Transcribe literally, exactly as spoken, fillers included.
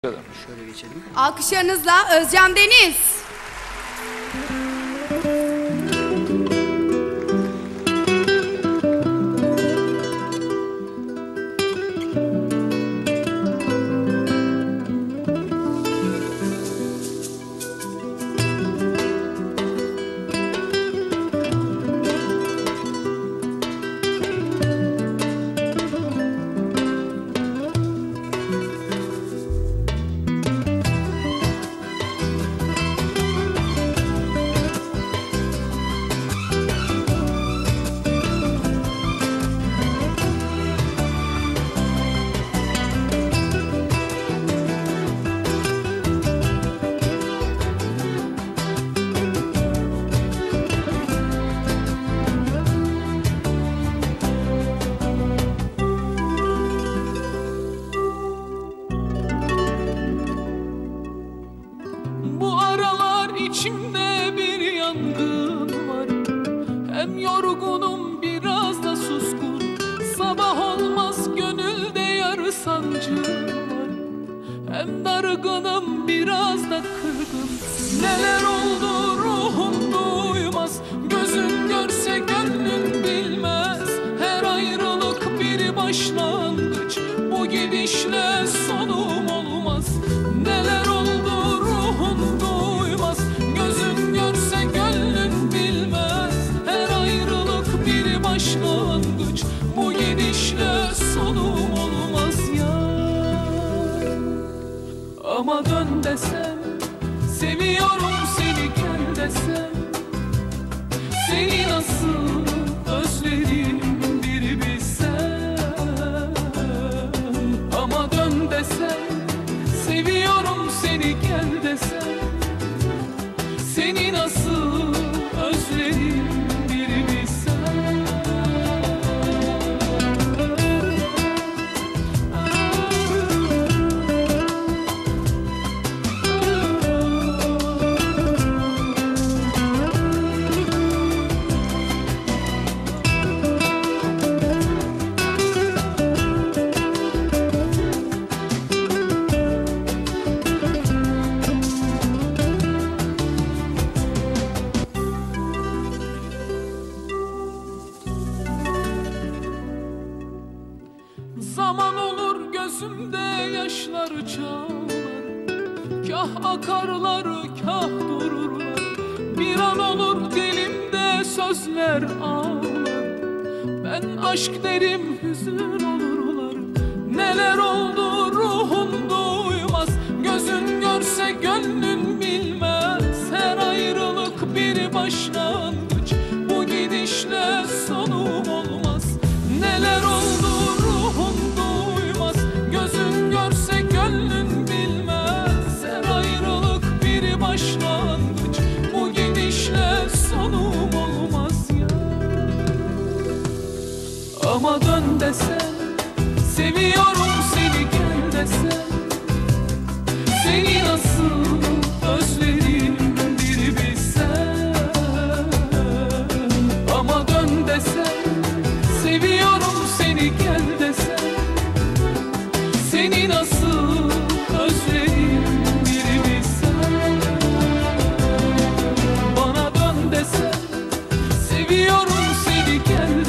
Şöyle geçelim. Alkışlarınızla Özcan Deniz. İçimde bir yangın var. Hem yorgunum biraz da suskun. Sabah olmaz gönülde yarı sancı var. Hem dargınım biraz da kırgın. Neler oldu ruhum duymaz. Gözün görse gönlün bilmez. Her ayrılık bir başlangıç. Bu gidişle sonum olmaz. Neler oldu ruhum duymaz. Gözün görse gönlün bilmez. Her ayrılık bir başlangıç. Bu gidişle sonum olmaz ya. Ama dön desem, seviyorum seni gel desem, seni nasıl özledim bir bilsen. Ama dön desem, seviyorum seni gel desem, seni nasıl özledim bir bilsen. Zaman olur gözümde yaşlar çağlar. Kah akarlar kah dururlar. Bir an olur dilimde sözler ağlar. Ben aşk derim hüzün olurlar. Neler oldu ruhum duymaz. Gözün görse gönlün bilmez. Her ayrılık bir başlangıç. Bu gidişle sonum olmaz. Neler oldu ruhum duymaz. Gözün görse gönlün bilmez. Her ayrılık bir başlangıç. Bu gidişle sonum olmaz ya. Ama dön desem, seviyorum seni gel desem, seni nasıl özledim bir bilsen. Ama dön desem, seviyorum seni gel desem, seni nasıl özledim bir bilsen. Bana dön desem, seviyorum seni gel